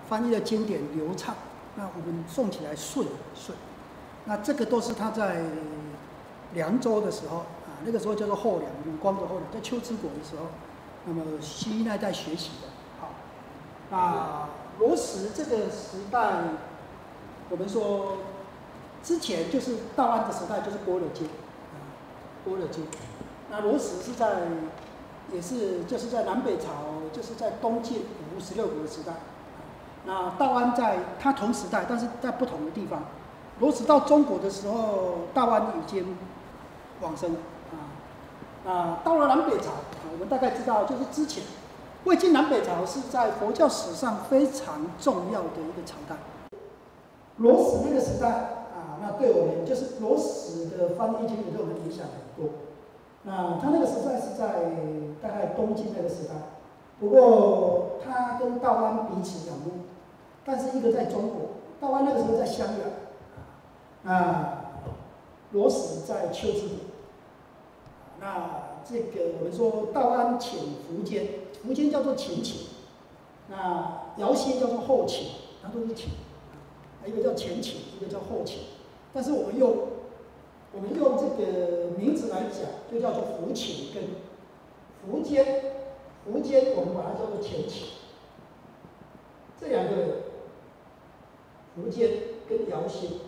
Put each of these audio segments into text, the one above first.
翻译的经典流畅，那我们诵起来顺。那这个都是他在凉州的时候啊，那个时候叫做后凉，鲁光的后凉，在秋之国的时候，那么西域那一带学习的。好，那罗什这个时代，我们说之前就是道安的时代，就是般若经啊，般若经。那罗什是在也是就是在南北朝，就是在东晋五胡16国的时代。那道安在他同时代，但是在不同的地方。罗什到中国的时候，道安已经往生了啊。到了南北朝我们大概知道，就是之前魏晋南北朝是在佛教史上非常重要的一个朝代。罗什那个时代啊，那对我们就是罗什的翻译经典对我们影响很多。那他那个时代是在大概东晋那个时代，不过他跟道安彼此仰慕，但是一个在中国，道安那个时候在襄阳，那罗什在秋之国。那这个我们说道安遣苻坚，苻坚叫做前秦，那姚兴叫做后秦，它都是秦，一个叫前秦，一个叫后秦，但是我们用这个名字来讲，就叫做苻秦跟苻坚，我们把它叫做前秦。这两个人，苻坚跟姚兴，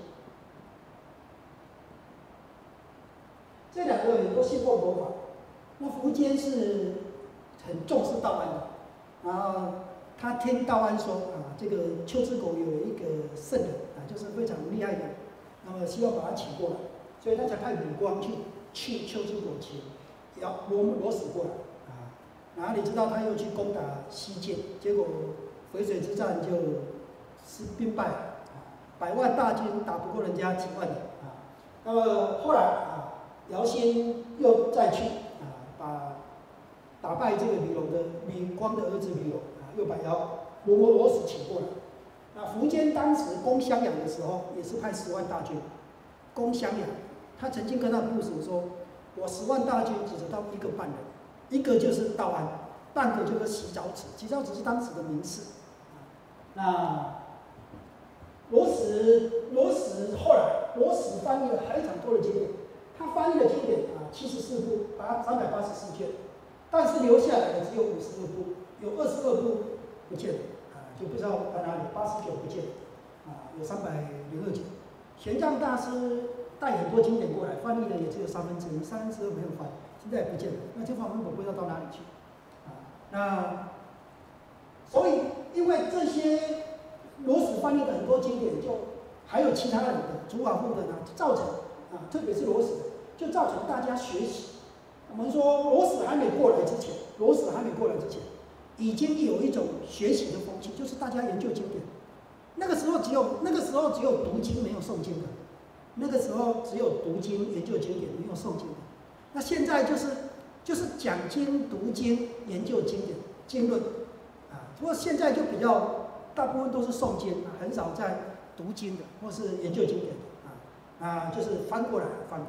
这两个人都信奉佛法。那苻坚是很重视道安的，然后他听道安说啊，这个秋之国有一个圣人啊，就是非常厉害的，那么希望把他请过来。所以他才派吕光去秋之国请罗什过来啊。然后你知道他又去攻打西晋，结果淝水之战就是兵败啊，100万大军打不过人家几万人啊。那么后来啊，姚兴又再去啊，打败这个吕光的儿子吕龙啊，又把罗什请过来。那苻坚当时攻襄阳的时候，也是派10万大军攻襄阳。他曾经跟他部属说：“我10万大军只知道一个半人，一个就是道安，半个就是洗沼子。洗沼子是当时的名士。那罗什后来翻译了非常多的经典，他翻译的经典74部，384卷，但是留下来的只有52部，有22部不见了就不知道在哪里，89不见了有302卷。玄奘大师带很多经典过来，翻译的也只有1/3，2没有翻，现在也不见了。那这方面我不知道到哪里去那所以因为这些罗什翻译的很多经典，就还有其他人的竺瓦护的呢，造成特别是罗什，就造成大家学习。我们说罗什还没过来之前，已经有一种学习的风气，就是大家研究经典。那个时候只有读经没有诵经的，那个时候只有读经研究经典没有诵经的。那现在就是讲经读经研究经典经论不过现在就比较大部分都是诵经很少在读经的或是研究经典的就是反过来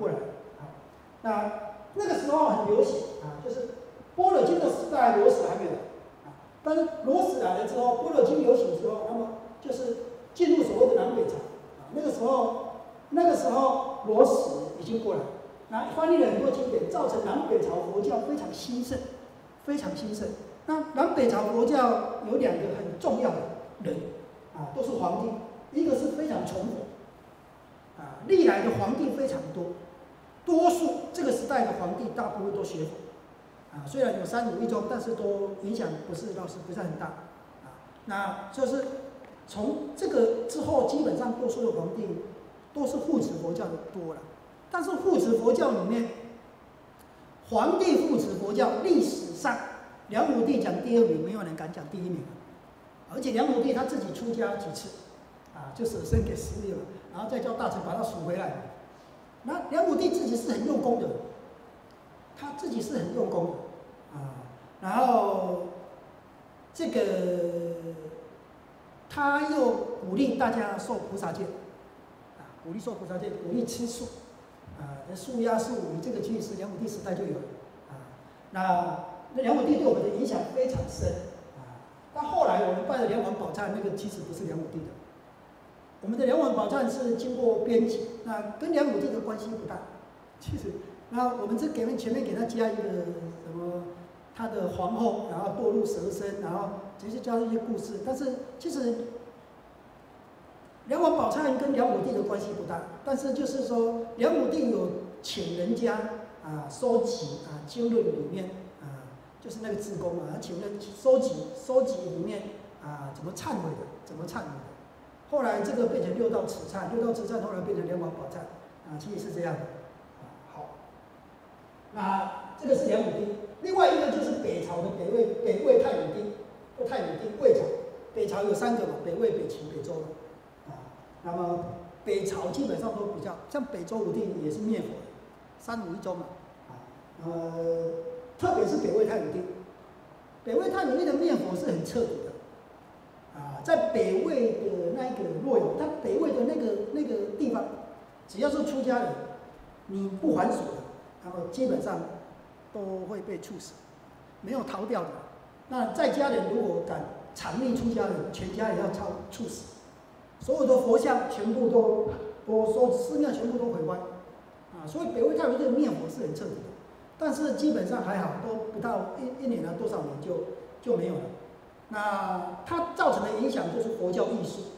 那个时候很流行就是般若经的时代，罗什还没有但是罗什来了之后，般若经流行之后，那么就是进入所谓的南北朝那个时候罗什已经过来，那翻译了很多经典，造成南北朝佛教非常兴盛。那南北朝佛教有2个很重要的人都是皇帝，一个是非常崇佛历来的皇帝非常多，多数这个时代的皇帝大部分都学佛虽然有3武一宗，但是都影响不是很大那就是从这个之后，基本上多数的皇帝都是护持佛教的多了。但是护持佛教里面，皇帝护持佛教历史上，梁武帝讲第2名，没有人敢讲第1名而且梁武帝他自己出家几次就舍身给石榴了，然后再叫大臣把他赎回来。那梁武帝自己是很用功的，然后这个他又鼓励大家受菩萨戒鼓励吃素素鸭素鱼这个其实梁武帝时代就有了那梁武帝对我们的影响非常深但后来我们拜的梁皇宝忏，那个其实不是梁武帝的。我们的梁皇宝忏是经过编辑，那跟梁武帝的关系不大。其实，那我们这前面给他加一个什么，他的皇后，然后堕入蛇身，然后其实加一些故事。但是其实梁皇宝忏跟梁武帝的关系不大，但是就是说梁武帝有请人家收集经论里面就是那个志工请人收集里面怎么忏悔的，怎么忏悔的。后来这个变成六道慈忏，六道慈忏后来变成梁皇宝忏其实是这样的好，那这个是梁武帝。另外一个就是北朝的北魏太武帝，魏朝。北朝有3个嘛，北魏、北齐、北周那么北朝基本上都比较像北周武帝也是灭佛的，3武一宗嘛特别是北魏太武帝，北魏太武帝的灭佛是很彻底的在北魏的那个洛阳，他北魏的那个地方，只要是出家人，你不还俗的，那么基本上都会被处死，没有逃掉的。那在家人如果敢谄媚出家人，全家也要处死。所有的佛像全部都寺庙全部都毁坏所以北魏太武帝的灭佛是很彻底的，但是基本上还好，都不到一年多少年就没有了。那它造成的影响就是佛教艺术。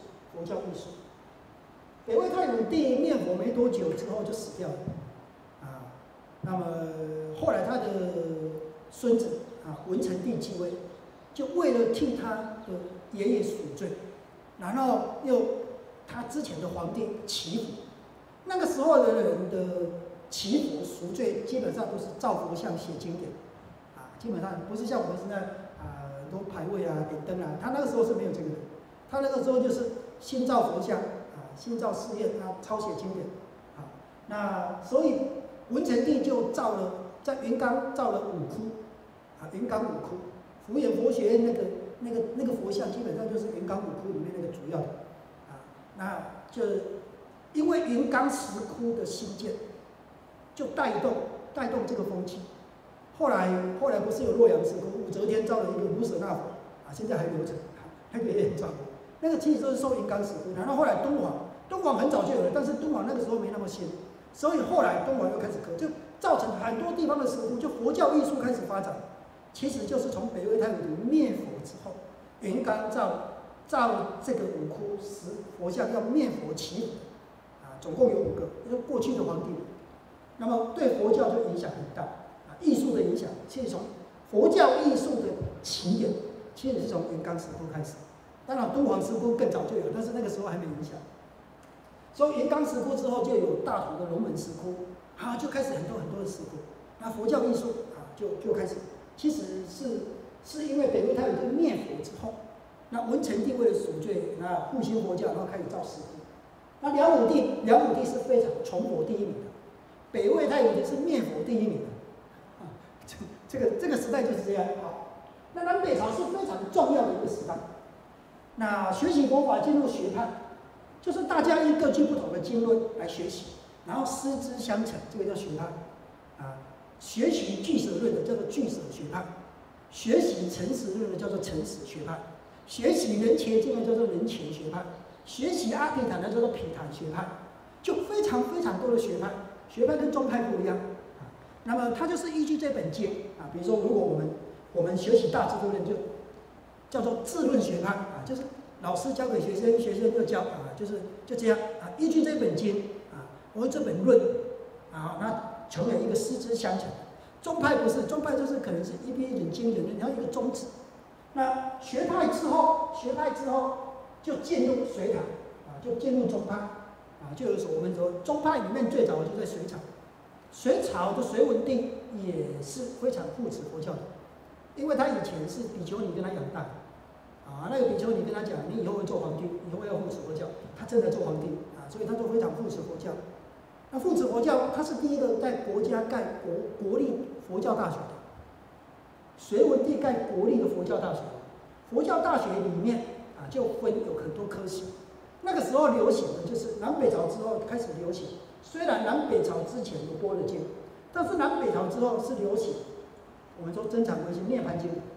北魏太武帝灭佛没多久之后就死掉了那么后来他的孙子文成帝继位，就为了替他的爷爷赎罪，然后他之前的皇帝祈福，那个时候的人的祈福赎罪基本上都是照佛像写经典基本上不是像我们现在很多牌位点灯他那个时候是没有这个的，他那个时候就是心照佛像心照寺院抄写经典那所以文成帝就在云冈造了5窟云冈5窟，福源佛学院那个佛像基本上就是云冈5窟里面那个主要的那就因为云冈10窟的兴建，就带动这个风气。后来不是有洛阳10窟，武则天造了一个卢舍那佛现在还留着那个也很壮观。那个其实都是受云冈10窟，然后后来敦煌很早就有了，但是敦煌那个时候没那么新，所以后来敦煌又开始刻，就造成很多地方的10窟，就佛教艺术开始发展。其实就是从北魏太武帝灭佛之后，云冈造这个5窟佛像要灭佛祈福总共有5个，就是过去的皇帝。那么对佛教就影响很大艺术的影响，其实从佛教艺术的起点，其实是从云冈10窟开始。当然敦煌10窟更早就有，但是那个时候还没影响。所以云冈10窟之后就有大同的龙门10窟就开始很多的10窟。那佛教艺术就开始。其实是因为北魏太武帝灭佛之后，那文成帝为了赎罪，复兴佛教，然后开始造10窟。那梁武帝是非常崇佛第一名的，北魏太武帝是灭佛第一名的这个时代就是这样那南北朝是非常重要的一个时代。那学习佛法进入学派，就是大家各据不同的经论来学习，然后师资相承，这个叫学派学习俱舍论的叫做俱舍学派，学习诚实论的叫做诚实学派，学习人前经的叫做人前学派，学习阿毗昙的叫做毗昙学派，就非常多的学派。学派跟宗派不一样那么它就是依据这本经比如说如果我们学习大智度论，就叫做智论学派就是老师教给学生，学生就教就这样依据这本经或这本论那成为一个师资相承。宗派不是，宗派就是可能是一篇一本经典，你要一个宗旨。那学派之后就进入隋唐就进入宗派就有我们说宗派里面最早的就在隋朝。隋朝的隋文帝也是非常护持佛教的，因为他以前是比丘尼跟他养大那个比丘尼跟他讲，你以后会做皇帝，以后要护持佛教，他真的做皇帝所以他就非常护持佛教。那护持佛教，他是第一个在国家盖国立佛教大学的。隋文帝盖国立的佛教大学，佛教大学里面就有很多科系。那个时候流行的就是南北朝之后开始流行，虽然南北朝之前有般若经，但是南北朝之后是流行我们说真禅归心涅槃经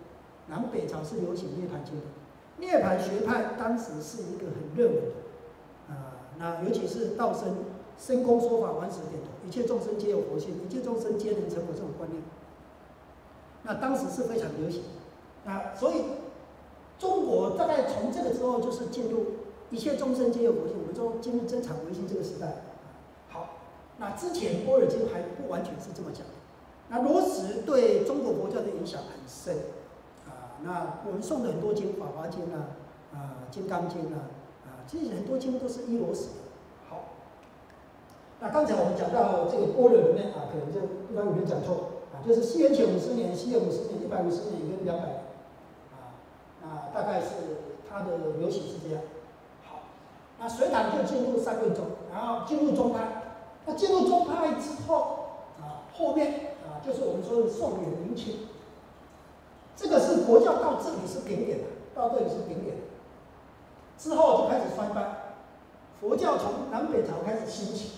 南北朝是流行涅槃经的。涅槃学派当时是一个很热门的，那尤其是道生深空说法，顽死点头，一切众生皆有佛性，一切众生皆能成佛这种观念，那当时是非常流行的。所以中国大概从这个之后就是进入一切众生皆有佛性，我们说进入真常唯心这个时代。好，那之前般若经还不完全是这么讲的。那罗什对中国佛教的影响很深。那我们诵的很多经，《法华经》《金刚经》其实很多经都是依罗什的。好，那刚才我们讲到这个般若里面可能就一般有人讲错就是西元前50年、西元50年、150年跟200年那大概是它的流行是这样。好，那隋唐就进入三论宗，然后进入宗派。那进入宗派之后后面就是我们说的宋元明清。这个是佛教到这里是顶点的，到这里是顶点的，之后就开始衰败，佛教从南北朝开始兴起，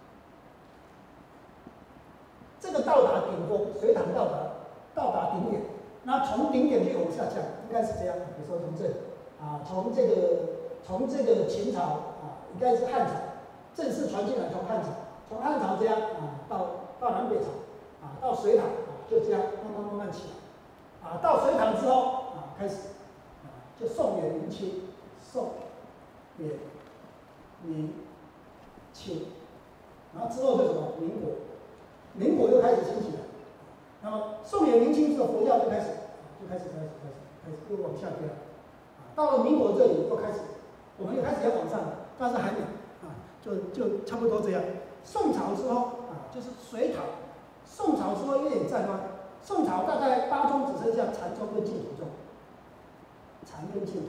这个到达顶峰，隋唐到达顶点，那从顶点就往下降，应该是这样。比如说从这里从这个秦朝应该是汉朝正式传进来，从汉朝这样到南北朝到隋唐就这样慢慢起来。到隋唐之后开始就宋元明清，宋元明清，然后之后就什么民国又开始兴起了。那么宋元明清之后，佛教就开始又往下掉。到了民国这里又开始，我们又开始要往上，但是还没就差不多这样。宋朝之后就是隋唐，宋朝之后有点战乱。宋朝大概八宗只剩下禅宗跟净土宗，禅跟净土，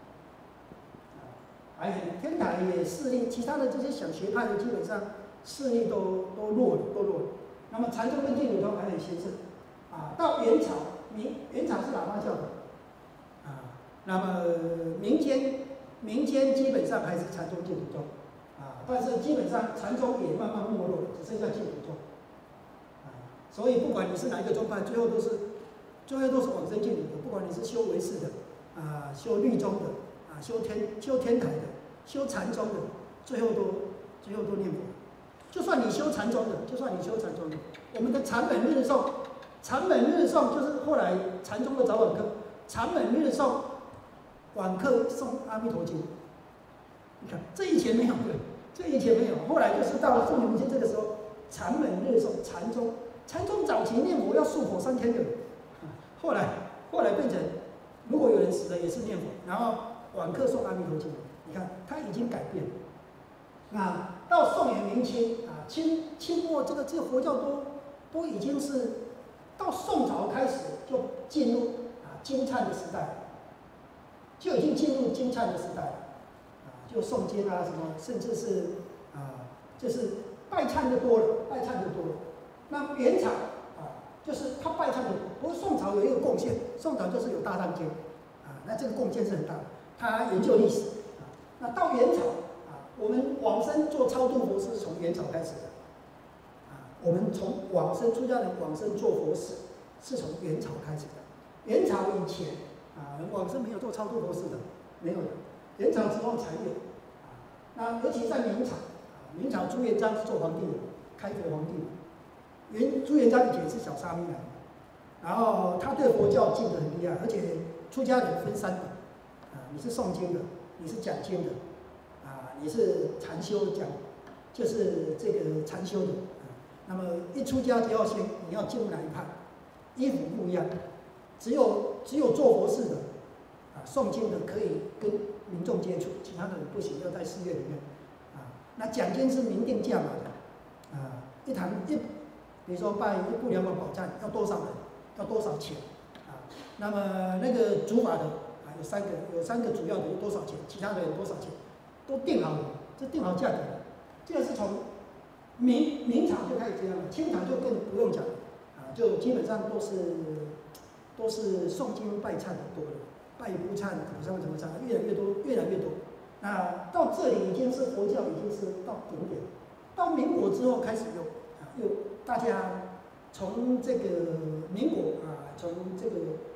天台也势力，其他的这些小学派的基本上势力都弱了。那么禅宗跟净土宗还很兴盛，到元朝，元朝是喇嘛教的，那么民间基本上还是禅宗净土宗，但是基本上禅宗也慢慢没落了，只剩下净土宗。所以不管你是哪一个宗派，最后都是往生净土的。不管你是修唯识的，修律宗的，修天台的，修禅宗的，最后都念佛。就算你修禅宗的，我们的禅本日诵就是后来禅宗的早晚课，禅本日诵，晚课诵阿弥陀经。你看，这以前没有的，后来就是到了宋元明清这个时候，禅本日诵，禅宗早期念佛要漱口3天的，后来变成，如果有人死了也是念佛，然后晚课诵阿弥陀经。你看，它已经改变了。那到宋元明清清末这个佛教都已经是到宋朝开始就进入金灿的时代，就已经进入金灿的时代了。就诵经什么，甚至是就是拜忏就多了。那元朝就是他拜忏的，不过宋朝有一个贡献，宋朝就是有大藏经那这个贡献是很大的，他研究历史那到元朝我们往生做超度佛事是从元朝开始的我们从往生出家人往生做佛事是从元朝开始的。元朝以前往生没有做超度佛事的，没有的。元朝之后才有那尤其在明朝朱元璋是做皇帝的，开国皇帝。朱元璋以前是小沙弥来的，然后他对佛教敬得很厉害，而且出家人分3等你是诵经的，你是讲经的你是禅修讲，就是这个禅修的那么一出家就要先你要进入哪一派，衣服不一样，只有做佛事的诵经的可以跟民众接触，其他的人不行，要在寺院里面那讲经是明定价码的一堂比如说拜一部两本宝忏要多少人，要多少钱那么那个主法的有三个主要的有多少钱，其他的有多少钱，都定好了，这定好价格了。这个是从明朝就开始这样了，清朝就更不用讲就基本上都是诵经拜忏的多了，拜部忏、普上什么忏，越来越多。那到这里已经是佛教已经是到顶点，到民国之后开始又大家从这个民国从这个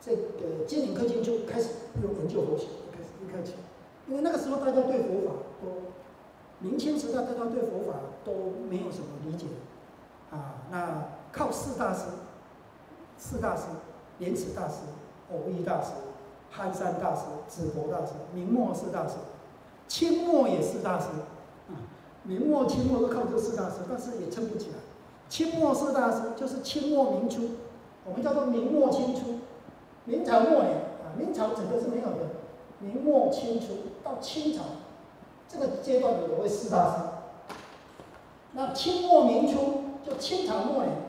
这个金陵科经就开始用研究佛学，开始，因为那个时候大家对佛法都，明清时代大家对佛法都没有什么理解，那靠四大师，莲池大师、藕益大师、憨山大师、智佛大师、明末四大师，清末也四大师，明末、清末都靠这四大师，但是也撑不起来。清末四大师就是清末明初，我们叫做明末清初，明朝末年明朝整个是没有的，明末清初到清朝这个阶段有为四大师。那清末明初就清朝末年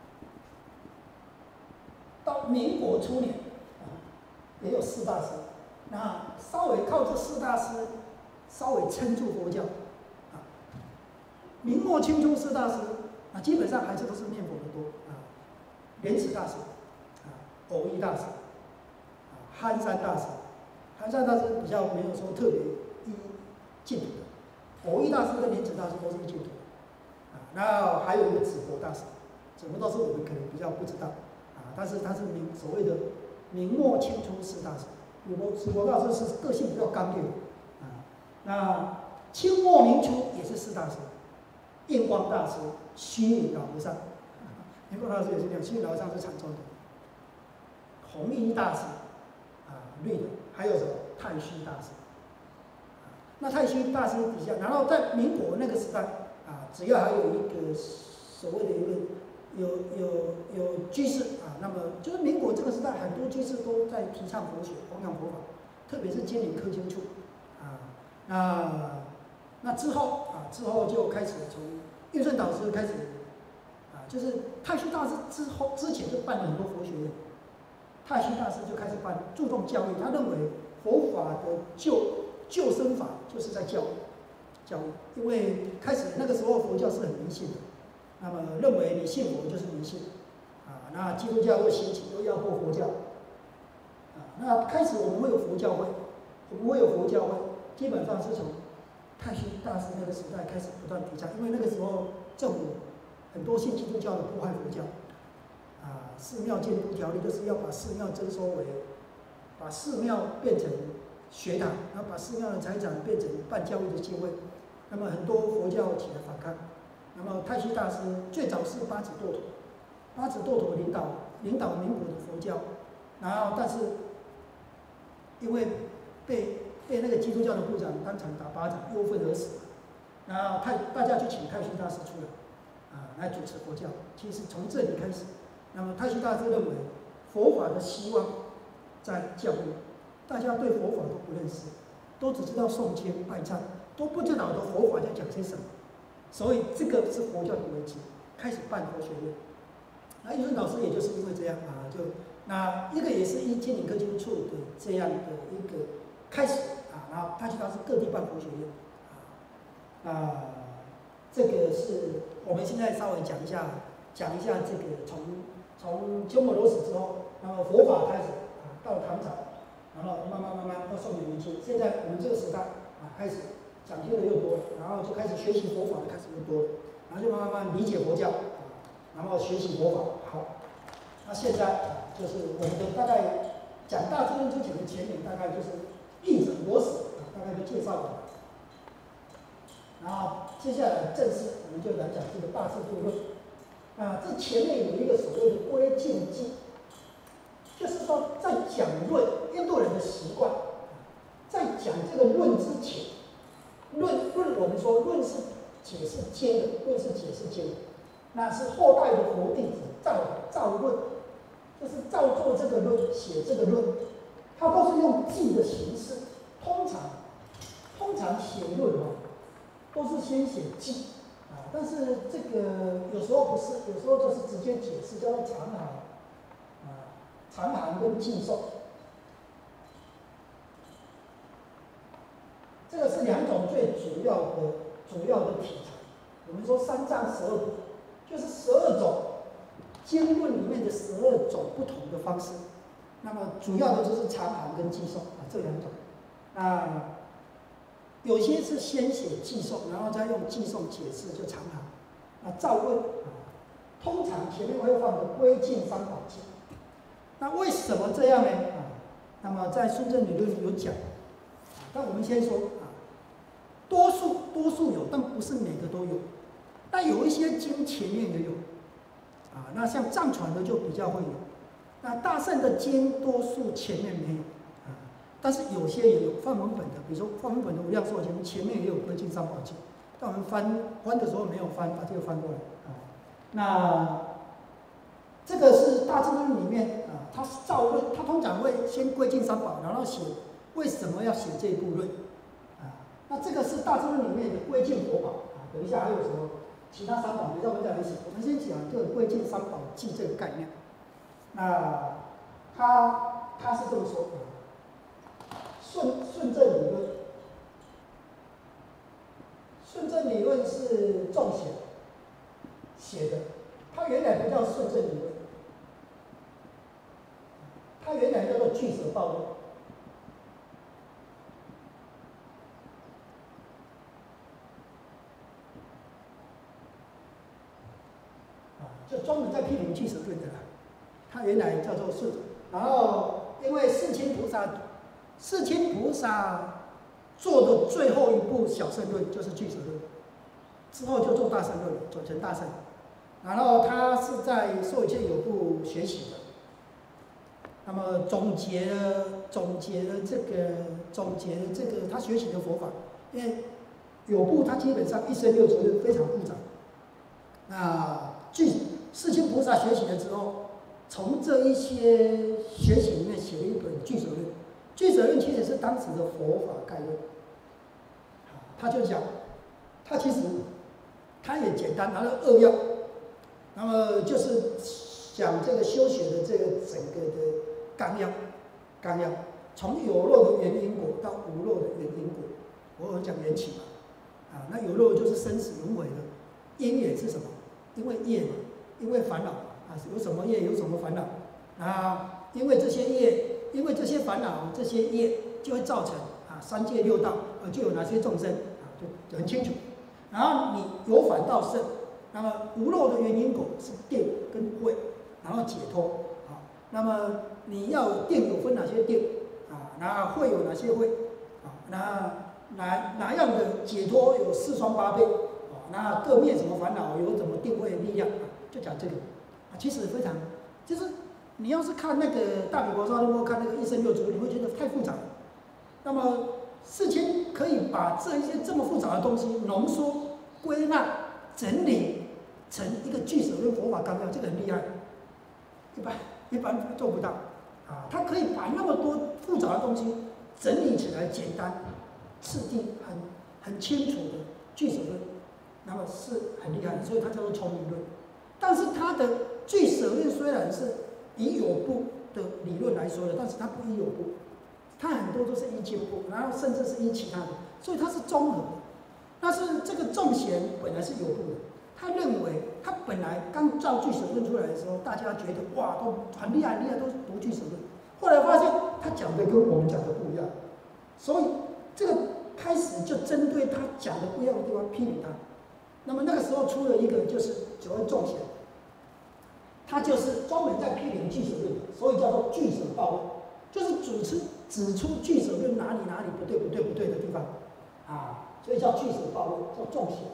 到民国初年也有四大师，那稍微靠这四大师稍微撑住佛教明末清初四大师基本上还是都是念佛的多莲池大师藕益大师憨山大师，憨山大师比较没有说特别依净土的，藕益大师跟莲池大师都是依净土的那还有一个智佛大师，智佛大师我们可能比较不知道但是他是所谓的明末清初四大师，智佛大师是个性比较刚烈那清末明初也是四大师，印光大师、虚云老和尚，印光大师也是这样，虚云老和尚是禅宗的，弘一大师绿的，还有什么太虚大师那太虚大师底下，然后在民国那个时代只要还有一个所谓的一个有居士那么就是民国这个时代，很多居士都在提倡佛学、弘扬佛法，特别是金陵科经处那之后就开始从运顺导师开始就是太虚大师之前就办了很多佛学院，太虚大师就开始注重教育，他认为佛法的救生法就是在教育，因为开始那个时候佛教是很迷信的，那么认为你信佛就是迷信那基督教又兴起，又要破佛教那开始我们会有佛教会，基本上是从太虚大师那个时代开始不断提倡，因为那个时候政府很多信基督教的迫害佛教寺庙监督条例就是要把寺庙征收为，把寺庙变成学堂，然后把寺庙的财产变成办教育的机会，那么很多佛教起来反抗，那么太虚大师最早是八子舵陀领导民国的佛教，然后但是因为被那个基督教的部长当场打巴掌，忧愤而死，然后大家就请太虚大师出来来主持佛教，其实从这里开始，那么太虚大师认为佛法的希望在教育，大家对佛法都不认识，都只知道诵经拜忏，都不知道的佛法在讲些什么，所以这个是佛教的危机，开始办佛学院。那运顺导师也就是因为这样那一个也是依金陵科经处的这样的一个开始然后太虚大师各地办佛学院这个是我们现在稍微讲一下这个从鸠摩罗什之后，那么佛法开始到唐朝，然后慢慢到宋元明清，现在我们这个时代开始讲究的又多了，然后就开始学习佛法的开始又多了，然后就慢慢理解佛教然后学习佛法。好，那现在就是我们的大概讲大智论之前的前言，大概就是译者罗史大概就介绍了。然后接下来正式我们就来讲这个大智度论这前面有一个所谓的归敬记，就是说在讲论印度人的习惯，在讲这个论之前，论我们说论是解释经的，那是后代的佛弟子造论，就是造作这个论，写这个论，它都是用记的形式。通常写论都是先写记但是这个有时候不是，有时候就是直接解释，叫做长行跟记诵。这个是两种最主要的题材。我们说三藏12部，就是12种经论里面的12种不同的方式。那么主要的就是长行跟记诵这两种。有些是先写记诵，然后再用记诵解释，就长行。造论通常前面会放的归敬三宝经， 那为什么这样呢？那么在顺正理论有讲，但我们先说多数有，但不是每个都有。那有一些经前面也有，那像藏传的就比较会有。那大乘的经多数前面没有，但是有些也有梵文本的，比如说梵文本的无量寿经前面也有归尽三宝经，但我们翻的时候没有把这个翻过来那这个是大智论里面他造论，他通常会先归尽三宝，然后写为什么要写这一部论那这个是大智论里面的归尽佛宝等一下还有什么其他三宝，等一下我们再来写。我们先讲这个归尽三宝记这个概念。那他是这么说顺正理论，顺正理论是仲显写的，他原来不叫顺正理论，他原来叫做俱舍报论。就专门在批评俱舍论的啦。他原来叫做顺，然后因为世亲菩萨做的最后一部小乘论就是俱舍论，之后就做大乘论，转成大乘。然后他是在受戒有部学习的，那么总结了这个他学习的佛法，因为有部他基本上一生六祖论非常复杂，那世亲菩萨学习了之后，从这一些学习里面写了一本《俱舍论》。《俱舍论》其实是当时的佛法概论。他就讲，他其实他也简单拿了扼要，那么就是讲这个修学的这个整个的纲要，从有漏的原因果到无漏的原因果。我有讲缘起嘛，那有漏就是生死轮回的因缘是什么？因为业嘛，因为烦恼有什么业有什么烦恼因为这些业，因为这些烦恼这些业就会造成三界六道就有哪些众生就很清楚。然后你由反到胜，那么无漏的原因果是定跟慧，然后解脱那么你要有定有分哪些定那慧有哪些慧那哪样的解脱有四双八倍那各灭什么烦恼有怎么定慧的力量就讲这个其实非常就是你要是看那个大比婆沙罗看那个一生六祖，你会觉得太复杂了。那么世亲可以把这一些这么复杂的东西浓缩、归纳、整理成一个俱舍论佛法纲要，这个很厉害，一般做不到他可以把那么多复杂的东西整理起来，简单、次第、很清楚的俱舍论，那么是很厉害的，所以它叫做聪明论。但是它的俱舍论虽然是以有部的理论来说的，但是它不依有部，它很多都是依经部，然后甚至是依其他的，所以它是综合的。但是这个仲显本来是有部的，他认为他本来刚造俱舍论出来的时候，大家觉得哇都很厉害，都是读俱舍论。后来发现他讲的跟我们讲的不一样，所以这个开始就针对他讲的不一样的地方批评他。那么那个时候出了一个就是所谓仲显，他就是专门在批评俱舍论，所以叫做俱舍报论，就是指出俱舍论哪里不对的地方所以叫俱舍报论，叫仲显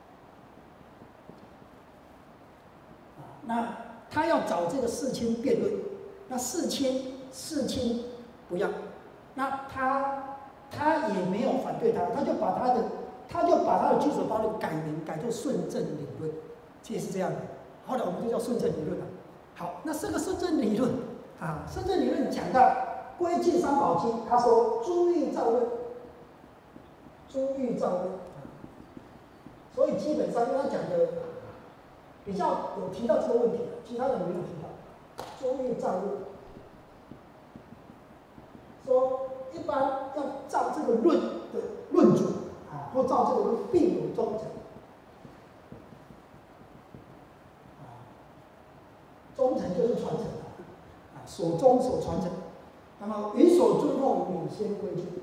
那他要找这个世亲辩论，那世亲不要，那他也没有反对他，他就把他的俱舍报论改作顺正理论，其实是这样的。后来我们就叫顺正理论了。好，那这个顺正理论顺正理论讲到归尽三宝经，他说诸欲造论，所以基本上因为他讲的比较有提到这个问题，其他的没有提到。诸欲造论，说一般要造这个论的论主或造这个论必有忠诚。忠诚就是传承所宗所传承。那么于所尊奉，你先归尽。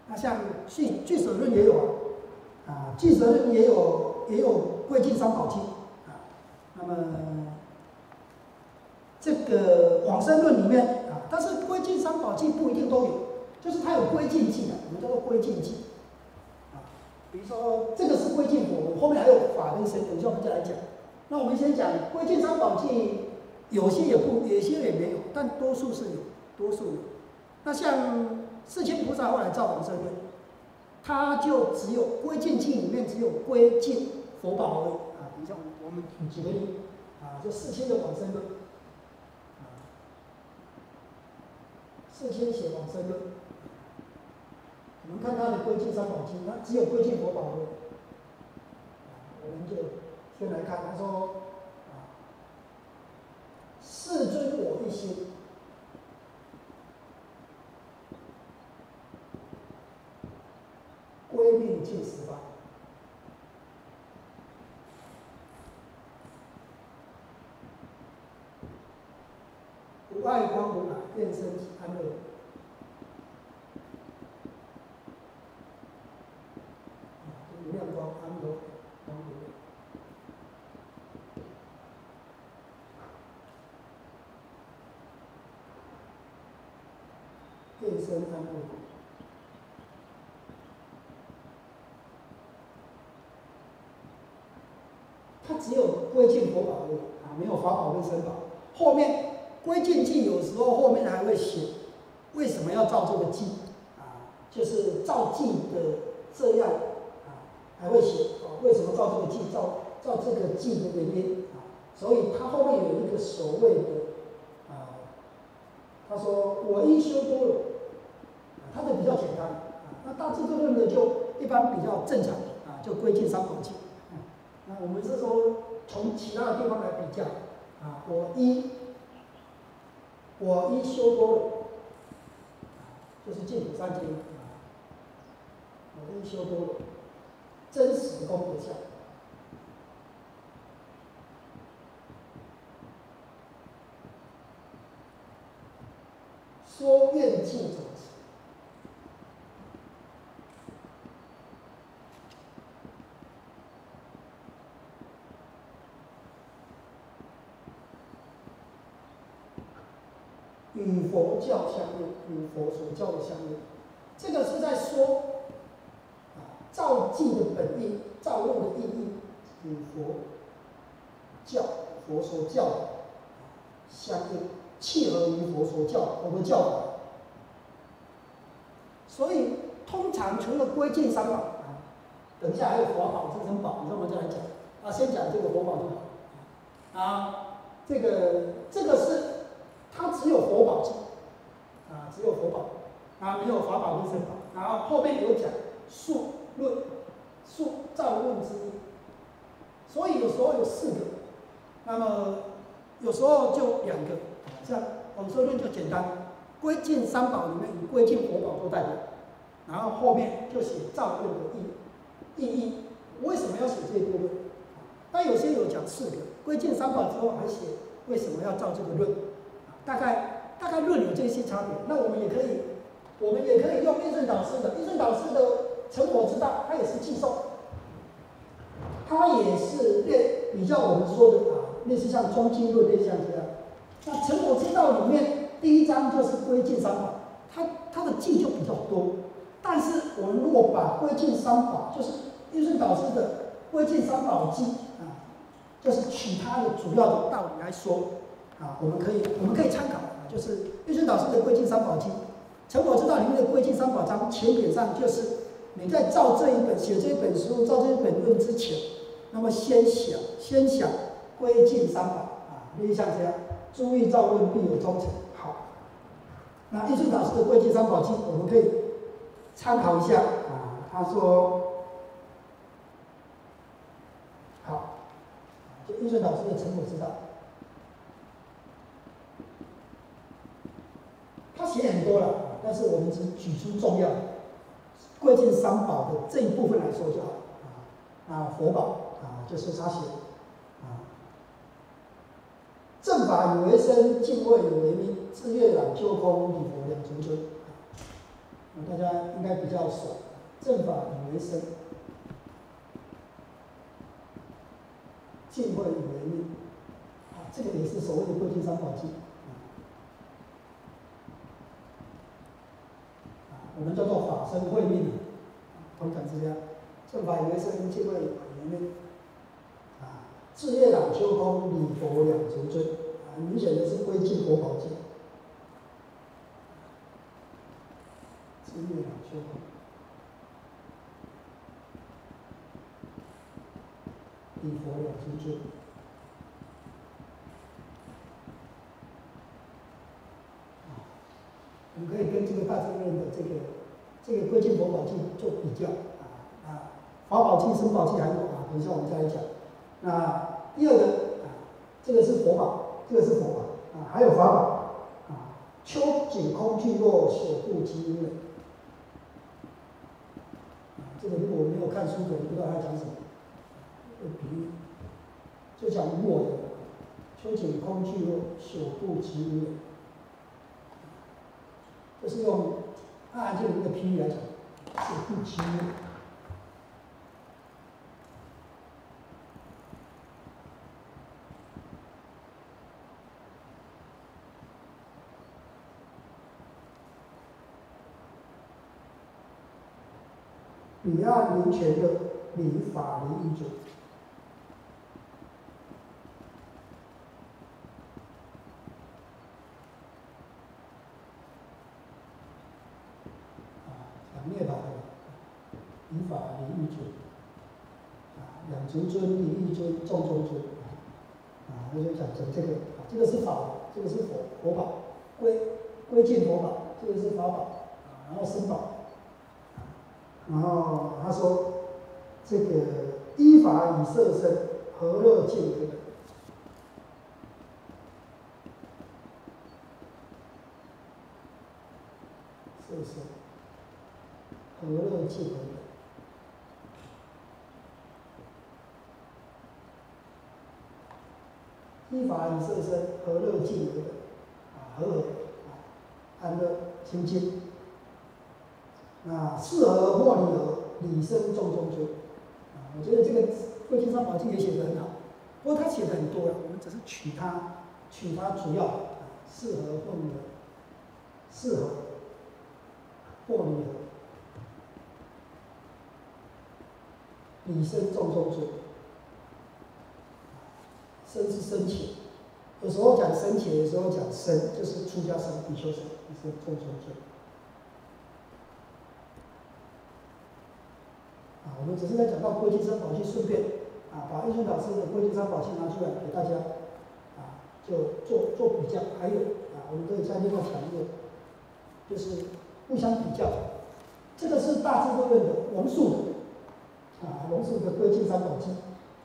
那像俱舍论也有啊，俱舍论也有归尽三宝记啊。那么这个往生论里面啊，但是归尽三宝记不一定都有，就是它有归尽记的，我们叫做归尽记啊。比如说这个是归尽佛，后面还有法跟身，等一下我们再来讲。那我们先讲归尽三宝记，有些也没有，但多数是有，多数有。那像世亲菩萨后来造往生论，他就只有归尽记里面只有归尽佛宝而已啊。等一下我们举个例啊，就世亲的往生论啊，世亲写往生论，我们看他的归尽三宝经，他只有归尽佛宝而已。我们就先来看，他说啊，世尊我一心。归命尽十方，无碍光无染，变身安乐。无量光安乐光明，变身安乐。它只有归尽佛宝而已啊，没有法宝跟身宝。后面归尽记有时候后面还会写为什么要造这个记啊，就是造记的这样啊，还会写为什么造这个记，造这个记的原因啊。所以它后面有一个所谓的啊，他说我因修多了，它的比较简单啊。那大智度论的就一般比较正常啊，就归尽三宝记。那我们是说从其他的地方来比较啊，我一修多了，就是净土三经啊，我一修多了，真实功德相，说愿尽总持。与佛教相应，与佛所教的相应，这个是在说啊，造记的本意，造论的意义与佛所教的相应，契合于佛所教佛的教法。所以通常除了归尽三宝啊，等一下还有佛宝、自身宝，那我们再来讲啊，先讲这个佛宝就好啊。这个是。它只有佛宝记啊，只有佛宝啊，没有法宝跟身宝。然后后面有讲数造论之一，所以有时候有4个，那么有时候就2个。像往生论就简单，归尽三宝里面以归尽佛宝做代表，然后后面就写造论的意义。为什么要写这一部分？但有些有讲4个，归尽三宝之后还写为什么要造这个论。大概论有这些差别，那我们也可以用印顺导师的成佛之道，它也是寄送，它也是比较我们说的啊，类似像中经论，类似像这样。那成佛之道里面第1章就是归尽三宝，它的记就比较多，但是我们如果把归尽三宝，就是印顺导师的归尽三宝记啊，就是取它的主要的道理来说。啊，我们可以参考啊，就是印顺导师的《归尽三宝经》，成佛之道里面的《归尽三宝章》前篇上就是你在写这一本书、造这一本论之前，那么先想归尽三宝啊，类似像这样，诸欲造论必有忠诚。好，那印顺导师的《归尽三宝经》我们可以参考一下啊。他说，好，就印顺导师的成佛之道。他写很多了，但是我们只举出重要的，归尽三宝的这一部分来说就好啊。佛宝啊，就是他写啊，正法以为身，敬畏以为命，自月染救空，礼佛两足尊。 大家应该比较熟，正法以为生，净慧以为命，这个也是所谓的归经三宝记，我们叫做法身慧命，同等之家，正法以为生，净慧以为命，智月朗秋空，礼佛两足尊，很明显的是归净佛宝记，智月朗秋空。礼佛两足尊，我们可以跟这个大正论的这个归净佛宝记做比较法宝记、僧宝记还有等一下我们再来讲。那第二个这个是佛宝，这个是佛宝还有法宝秋景空聚落所护基因类。这个如果我没有看书的，不知道他讲什么。比喻就讲无我的秋景空聚落所护基因类。这是用阿含经里面的譬喻来讲，所护基因类。彼岸明权的理法离依准，讲灭法的理法离依准，两足尊、离依尊、众中尊，那就讲这个，这个是法宝，这个是佛宝，归净佛宝，这个是法宝，然后僧宝。然后他说：“这个依法以色身，何乐见这个？色身，何乐见这个？依法以色身，何乐见这个？和安乐清净。适合莫离合，理生众中尊。我觉得这个《归经三宝记》也写得很好，不过他写的很多我们只是取它主要适合混合，适合莫离合，理生众中尊。生是深浅，有时候讲深浅，有时候讲深，就是出家生、比丘生，理生众中尊。我们只是在讲到归经三宝记，顺便把印顺导师的归经三宝记拿出来给大家就做比较。还有我们可以再另外讲一个，就是互相比较。这个是大智度论的龙树的龙树的归经三宝记。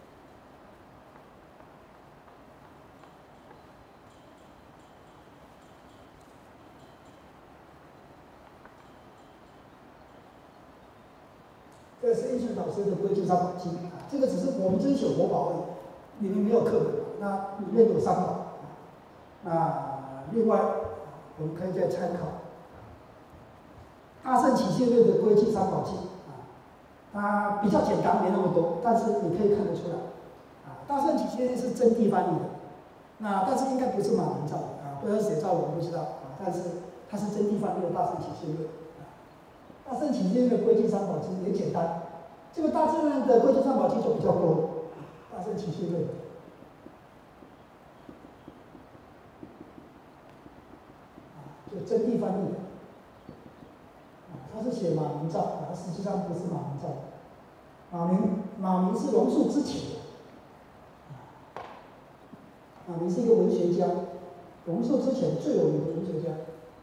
这是印顺导师的归经三宝记这个只是我们这写活宝而已，里面没有课本那里面有三宝那另外我们可以再参考大圣起信论的归经三宝记它比较简单，没那么多，但是你可以看得出来大圣起信论是真谛翻译的，但是应该不是马文造的不知道是谁造的我不知道但是它是真谛翻译的大圣起信论。大圣起信论的归经三宝记也简单，这个大智论的归经三宝记就比较多。大圣起信论，就真谛翻译的，他是写马明照，他实际上不是马明照的。马明是龙树之前的，马明是一个文学家，龙树之前最有名的文学家。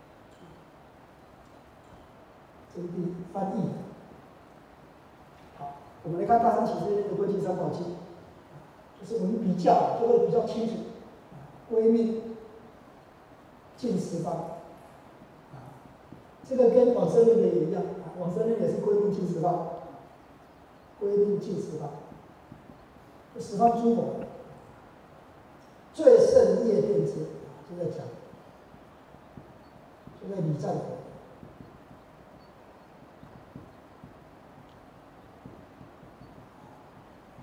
真谛翻译的。好，我们来看大圣起信论的归经三宝记，就是我们比较就会比较清楚。归命尽十方，这个跟往生论的也一样往生论也是归命尽十方，归命尽十方，十方诸佛最胜业变之，就在讲，就在礼赞佛。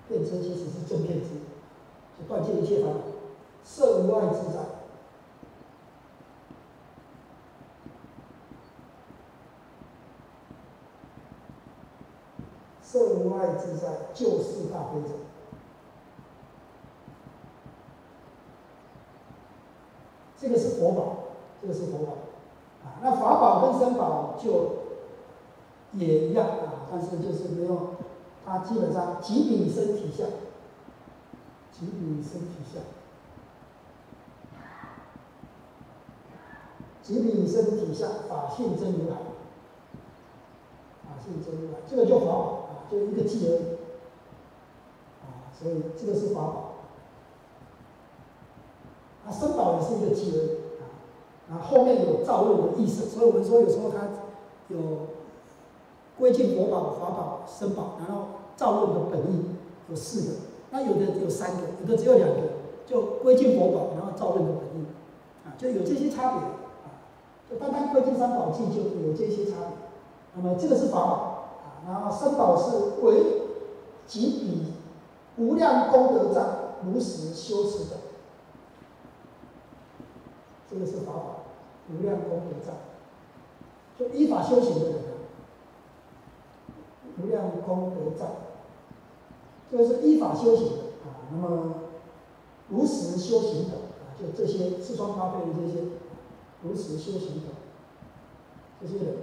电车其实是正片之，就断尽一切烦恼，色无碍自在。色无碍自在，就是大悲者。这个是佛宝，这个是佛宝啊。那法宝跟身宝就也一样啊，但是就是没有，它基本上即彼身体相，即彼身体相，即彼身体相，法性真如海，法性真如海，这个就法宝啊，就一个记而已啊，所以这个是法宝。啊，身宝也是一个记而已啊，后面有造论的意思，所以我们说有时候它有归尽佛宝、法宝、身宝，然后造论的本意有4个，那有的有3个，有的只有2个，就归尽佛宝，然后造论的本意啊，就有这些差别啊，就单单归尽三宝记就有这些差别。那么这个是法宝啊，然后身宝是为即彼无量功德藏，如实修持等。这个是法宝，无量功德藏，就依法修行的人啊，无量功德藏，这个是依法修行的啊。那么如实修行等啊，就这些四川八配的这些如实修行等这些人，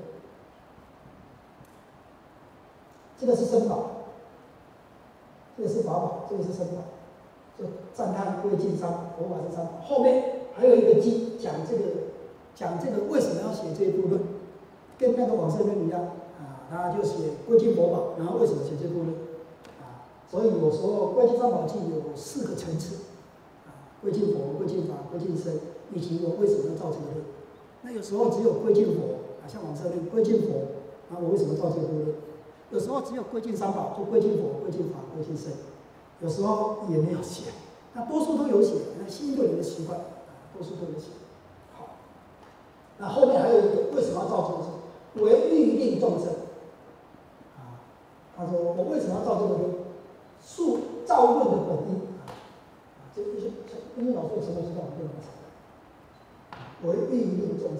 这个是身宝，这个是法宝，这个是身宝，就赞叹归尽三宝，佛法是三宝，后面还有一个经讲这个为什么要写这一部论，跟那个往生论一样啊，他就写归尽佛宝，然后为什么写这部论啊？所以有时候归尽三宝记有4个层次啊，归尽佛、归尽法、归尽身，以及我为什么要造这个论。那有时候只有归尽佛啊，像往生论归尽佛，啊我为什么造这个部论？有时候只有归尽三宝，就归尽佛、归尽法、归尽身，有时候也没有写，那多数都有写，那新对人的习惯。多数都有写。好，那后面还有一个为什么要造众生？为欲令众生。啊，他说我为什么要造这个论？述造论的本意啊。这一些英语老师什么知道？我不能查。为欲令众生。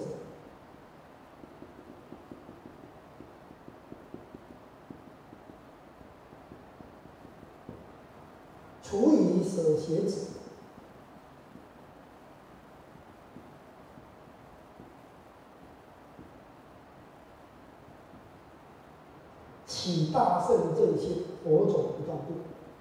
除以舍邪子。起大圣正心，佛种不断度。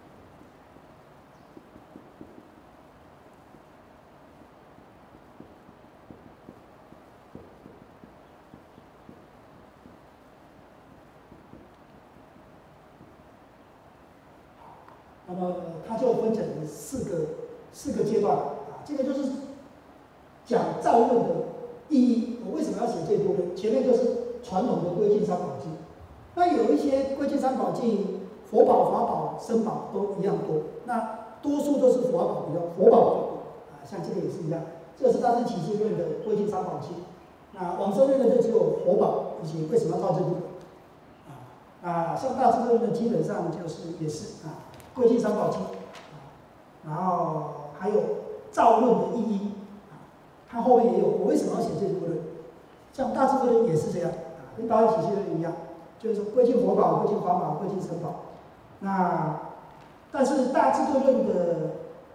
那么它就分成四个阶段啊，这个就是讲造论的意义。我为什么要写这部分？前面就是传统的归尽三宝记。那有一些归尽三宝记，佛宝、法宝、身宝都一样多，那多数都是佛宝比较多啊，像这个也是一样，这个是大乘起信论的归尽三宝记。那往生论的就只有佛宝以及为什么要造这部分啊？像大智论的基本上就是也是啊，归尽三宝记啊，然后还有造论的意义啊，它后面也有我为什么要写这部论？像大智论也是这样啊，跟大乘起信论一样。就是归尽佛宝、归尽法宝、归尽身宝。那但是大智度论的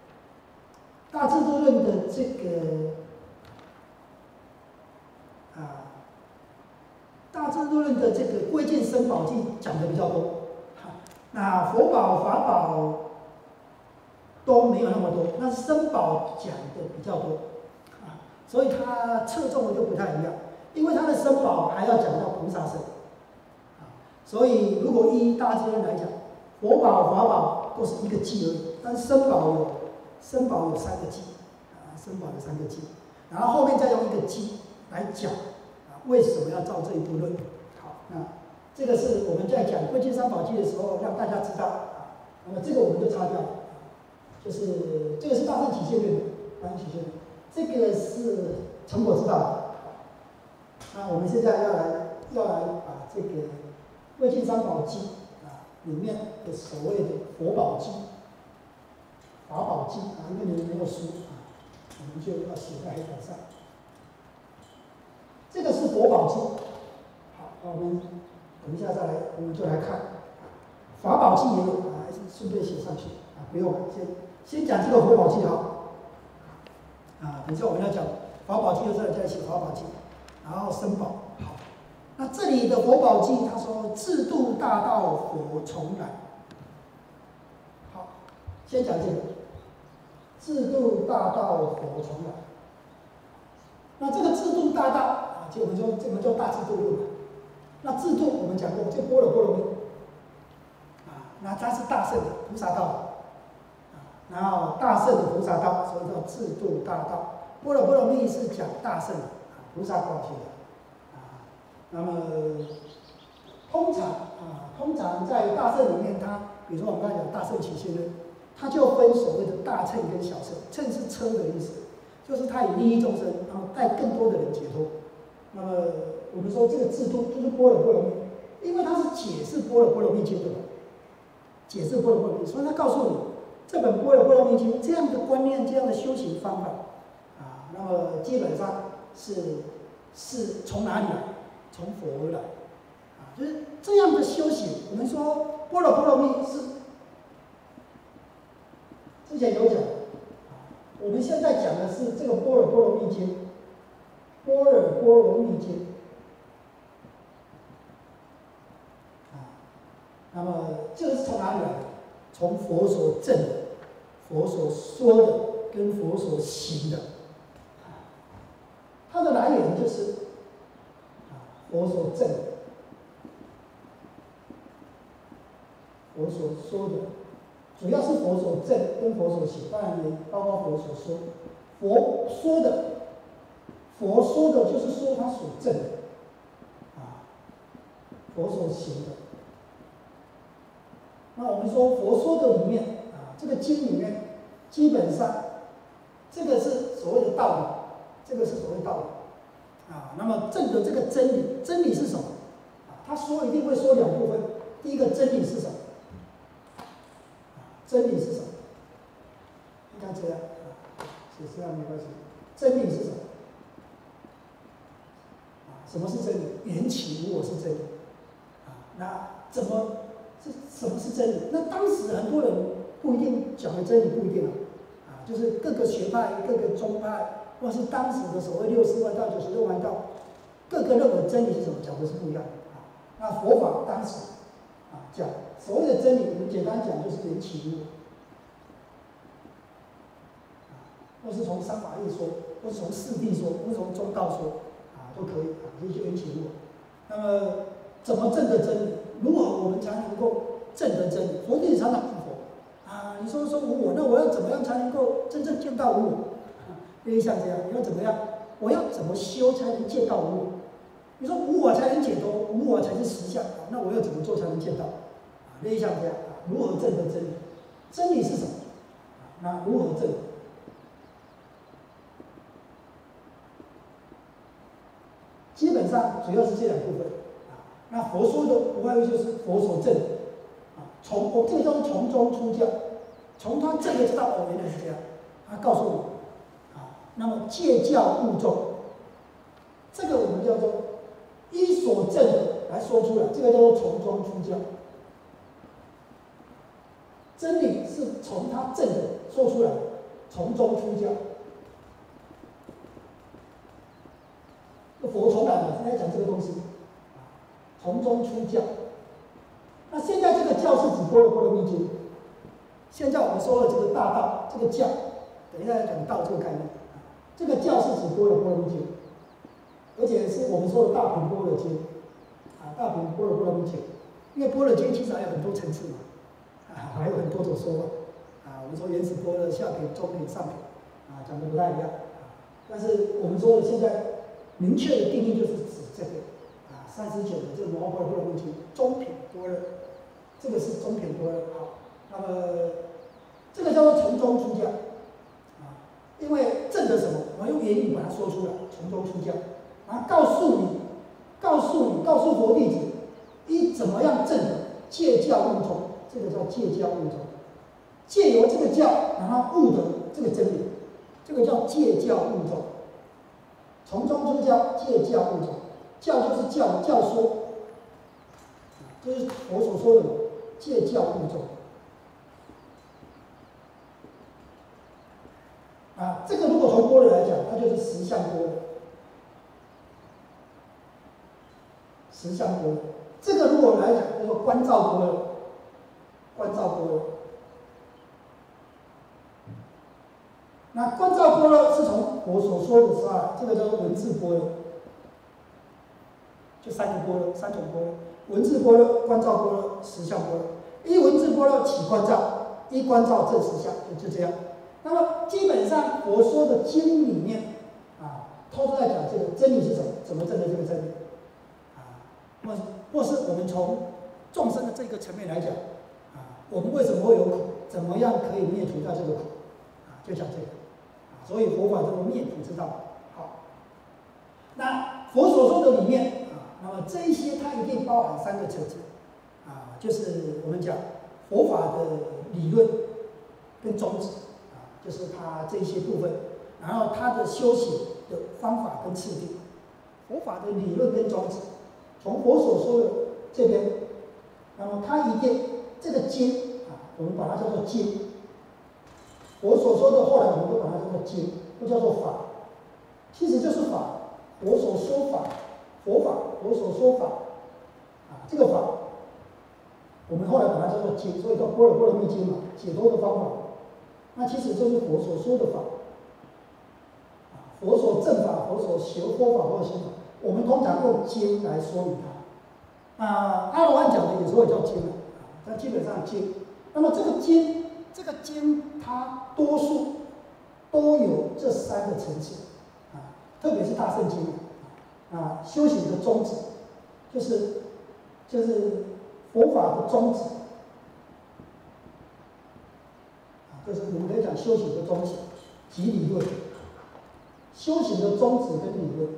这个大智度论的这个归尽身宝记讲的比较多，那佛宝、法宝都没有那么多，那身宝讲的比较多啊，所以它侧重的就不太一样，因为它的身宝还要讲到菩萨身。所以，如果依大智论来讲，佛宝、法宝都是一个记而已，但是身宝有3个记，啊，身宝有3个记，然后后面再用一个记来讲，啊，为什么要造这一部论？好，那这个是我们在讲归尽三宝记的时候让大家知道，啊，那么这个我们就擦掉了，就是这个是大乘起信论的，大乘起信论，这个是成果知道的。那我们现在要来把这个归尽三宝记啊， 里面的所谓的佛宝经、法宝经啊，因为你们没有书啊，我们就要写在黑板上。这个是佛宝经。好，我们等一下再来，我们就来看法宝经也有啊，还是顺便写上去啊，不用先讲这个佛宝经好。啊，等一下我们要讲法宝经，就是在写法宝经，然后僧宝。好，那这里的佛宝经，他说自度大道佛从来。好，先讲这个自度大道佛从来。那这个自度大道啊，我们就大智度论嘛。那自度我们讲过，就般若波罗蜜啊，那它是大圣的菩萨道啊，然后大圣的菩萨道，所以叫自度大道。般若波罗蜜是讲大圣的啊，菩萨道学的啊。那么通常在大圣里面，它比如说我们刚才讲大圣起信论，它就分所谓的大乘跟小乘，乘是车的意思。就是他以利益众生，然后带更多的人解脱。那么我们说这个制度就是般若波罗蜜，因为它是解释般若波罗蜜经的嘛，解释般若波罗蜜，所以他告诉你这本般若波罗蜜经这样的观念、这样的修行方法啊，那么基本上是从哪里来？从佛而来啊，就是这样的修行。我们说般若波罗蜜是之前有讲。我们现在讲的是这个《般若波罗蜜经》，般若波罗蜜经啊，那么这个是从哪里来的？从佛所证的、佛所说的跟佛所行的，它的来源就是佛所证的、佛所说的。主要是佛所证跟佛所行，当然也包括佛所说。佛说的就是说他所证的，啊，佛所行的。那我们说佛说的里面啊，这个经里面基本上这个是所谓的道理，这个是所谓道理啊。那么证的这个真理，真理是什么？啊，他说一定会说两部分。第一个真理是什么？真理是什么？应该这样啊，写这样没关系。真理是什么？啊，什么是真理？缘起无我是真理。啊，那什么是真理？那当时很多人不一定讲的真理不一定啊，就是各个学派、各个宗派，或是当时的所谓64万道、96万道，各个认为真理是什么，讲的是不一样的啊。那佛法当时讲所谓的真理，我们简单讲就是缘起无我，或是从三法义说，或是从四谛说，或是从中道说，都可以啊，这些缘起无我。那么怎么证得真理？如何我们才能够证得真理？佛弟子常常问佛啊，你说无我，那我要怎么样才能够真正见到无我？类似像这样，你要怎么样？我要怎么修才能见到无我？你说无我才能解脱，无我才是实相，那我要怎么做才能见到？类似像这样如何证得真理？真理是什么？那如何证？基本上主要是这两部分那佛说的无外乎就是佛所证从这个叫做从中出教，从他证的知道原来是这样，他告诉我那么戒教悟众，这个我们叫做依所证的来说出来，这个叫做从中出教。真理是从他证的说出来，从中出教。佛从来嘛，现在讲这个东西，从中出教。那现在这个教是指般若波罗蜜经。现在我们说的这个大道，这个教，等一下要讲道这个概念。这个教是指般若波罗蜜经，而且是我们说的大品般若经，大品般若波罗蜜经。因为般若经其实还有很多层次嘛，还有很多种说法。我们说原始般若、下品、中品、上品，讲的不太一样。但是我们说的现在明确的定义就是指这个39的这个摩诃般若蜜经中品般若，这个是中品般若。好，那么这个叫做从中出教因为证的什么？我用言语把它说出来，从中出教，然后告诉佛弟子，依怎么样证的， 戒教悟中，这个叫戒教悟中，借由这个教，然后悟得这个真理，这个叫戒教悟中。从中出教，戒教悟中，教就是教说，就是我所说的戒教悟中。这个如果从般若来讲，它就是实相般若。实相般若，这个如果来讲叫做观照般若，观照般若。那观照般若是从我所说的这个叫做文字般若，就三种般若：文字般若、观照般若、实相般若。依文字般若起观照，依观照证实相，就这样。那么基本上佛说的经里面都是在讲这个真理是什么，怎么证得这个真理或是我们从众生的这个层面来讲我们为什么会有苦，怎么样可以灭除掉这个苦就讲这个所以佛法叫做灭苦之道。好，那佛所说的里面那么这一些它一定包含三个层次就是我们讲佛法的理论跟宗旨就是它这些部分，然后它的修行的方法跟次第，佛法的理论跟宗旨，从佛所说的这边，那么它一定这个经我们把它叫做经，佛所说的后来我们都把它叫做经，不叫做法，其实就是法，佛所说法，佛法，佛所说法这个法，我们后来把它叫做经，所以叫般若波罗蜜经嘛，解脱的方法。那其实就是佛所说的法，佛所证法，佛所学佛法，佛所行法，我们通常用经来说明它。阿罗汉讲的有时候也叫经但基本上经。那么这个经它多数都有这三个层次特别是大圣经修行的宗旨，就是佛法的宗旨。就是我们可以讲修行的宗旨及理论，修行的宗旨跟理论。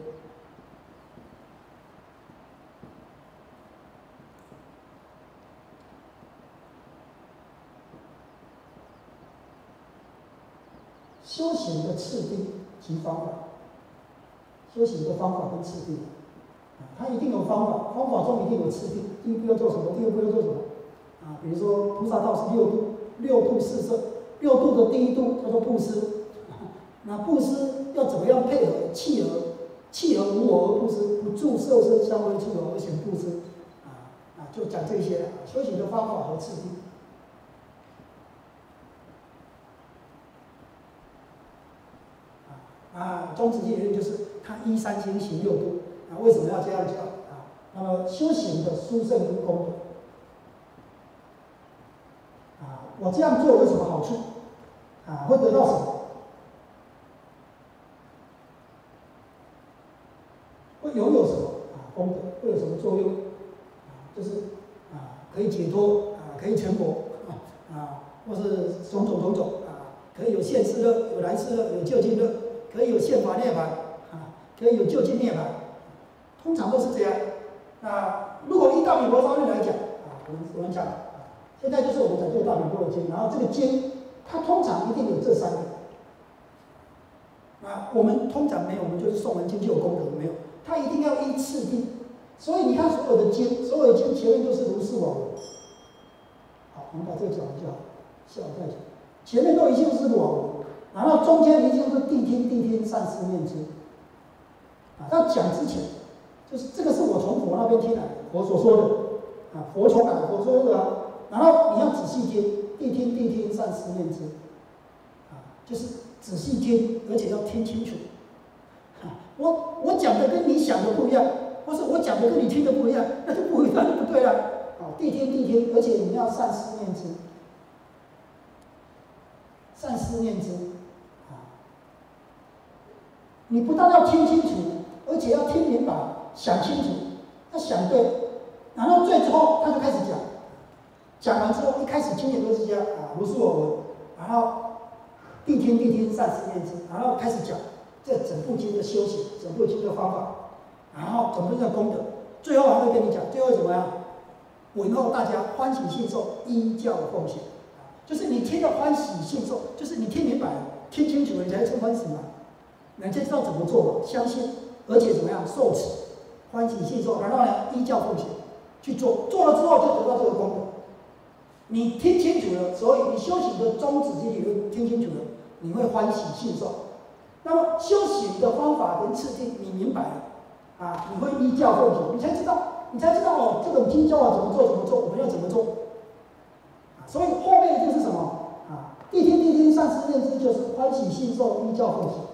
修行的次第及方法，修行的方法跟次第它一定有方法，方法中一定有次第，第一步要做什么，第二步要做什么比如说菩萨道是六度四摄。六度的第一度叫做布施，那布施要怎么样配合契合无我而布施，不住色身香味触而行布施就讲这些修行的方法和次第。宗旨理论就是他依三心行六度为什么要这样讲那么修行的殊胜跟功德我这样做有什么好处会得到什么？会拥有什么功德？会有什么作用？就是可以解脱可以成佛或是种种可以有现世乐，有来世乐，有究竟乐，可以有现法涅槃可以有究竟涅槃，通常都是这样。如果依大毗婆沙论来讲我们讲现在就是我们讲这个大毗婆罗经，然后这个经它通常一定有这三个我们通常没有，我们就是诵完经就有功德，没有，它一定要依次第。所以你看所有的经前面都是如是我闻。好，我们把这个讲完就好，下午再讲。前面都一定是我闻，然后中间一定是谛听善思念之。要讲之前，就是这个是我从佛那边听来的，佛所说的佛从来佛说的然后你要仔细听，谛听善思念之就是仔细听，而且要听清楚。我讲的跟你想的不一样，或是我讲的跟你听的不一样，那就不对了。谛听，而且你要善思念之，善思念之你不但要听清楚，而且要听明白，想清楚，要想对，然后最后他就开始讲。讲完之后，一开始经典都是这样如是我闻，然后谛听善思念之，然后开始讲这整部经的修行，整部经的方法，然后整部经的功德，最后还会跟你讲，最后怎么样？ 闻候大家欢喜信受，依教奉行。就是你听了欢喜信受，就是你听明白了、听清楚了，你才称欢喜嘛，你才知道怎么做嘛，相信，而且怎么样受持，欢喜信受，然后呢依教奉行去做，做了之后就得到这个功德。你听清楚了，所以你修行的宗旨及理论听清楚了，你会欢喜信受。那么修行的方法跟次第你明白了啊，你会依教奉行，你才知道哦，这种经教啊怎么做，我们要怎么做啊？所以后面就是什么啊？谛听善思念之，就是欢喜信受，依教奉行。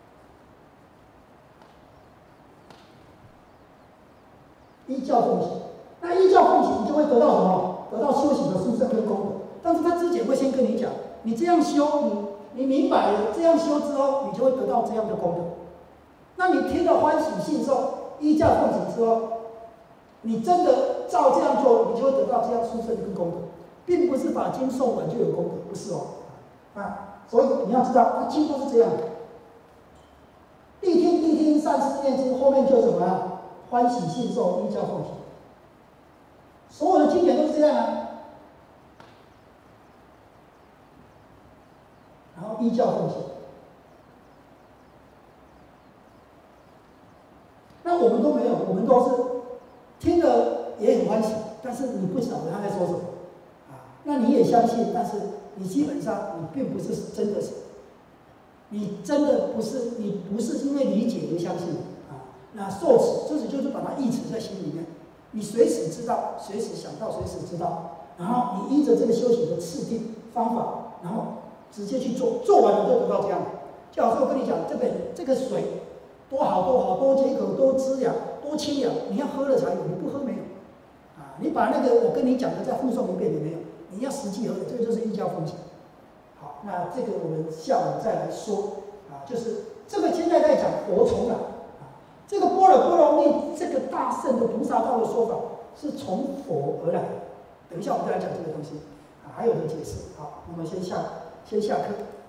依教奉行，那依教奉行就会得到什么？得到修行的殊胜跟功德。但是他之前会先跟你讲，你这样修，你明白了，这样修之后，你就会得到这样的功德。那你听了欢喜信受，依教奉行之后，你真的照这样做，你就会得到这样殊胜跟功德，并不是把经诵完就有功德，不是哦。啊，所以你要知道，它经都是这样的。谛听善思念之，后面就是什么呀？欢喜信受，依教奉行。所有的经典都是这样啊。然后依教奉行。那我们都没有，我们都是听了也很欢喜，但是你不晓得他在说什么啊。那你也相信，但是你基本上你并不是真的是，你真的不是，你不是因为理解而相信啊。那受持就是把它意持在心里面，你随时知道，随时想到，随时知道，然后你依着这个修行的次第方法，然后直接去做，做完了就得到这样。就好像我跟你讲，这个水多好，多解渴，多滋养，多清凉，你要喝了才有，你不喝没有。啊，你把那个我跟你讲的再复诵一遍也没有，你要实际喝，这个就是依教奉行。好，那这个我们下午再来说啊，就是这个现在在讲佛从来啊，这个般若波罗蜜这个大圣的菩萨道的说法是从佛而来。等一下我们再来讲这个东西啊，还有的解释。好，那么先下课。